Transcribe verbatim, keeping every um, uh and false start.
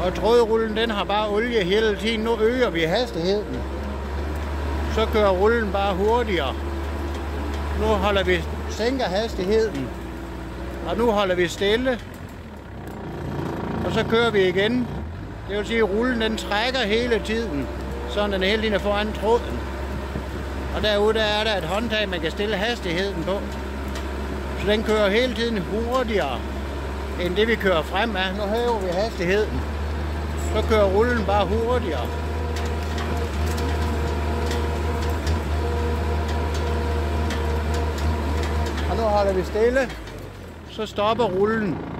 Og trådrullen den har bare olie hele tiden. Nu øger vi hastigheden. Så kører rullen bare hurtigere. Nu holder vi, sænker hastigheden. Og nu holder vi stille. Og så kører vi igen. Det vil sige, at rullen den trækker hele tiden. Så den hele tiden er foran tråden. Og derude der er der et håndtag, man kan stille hastigheden på. Så den kører hele tiden hurtigere, end det vi kører frem af. Nu hæver vi hastigheden. Så kører rullen bare hurtigere. Og nu holder vi stille. Så stopper rullen.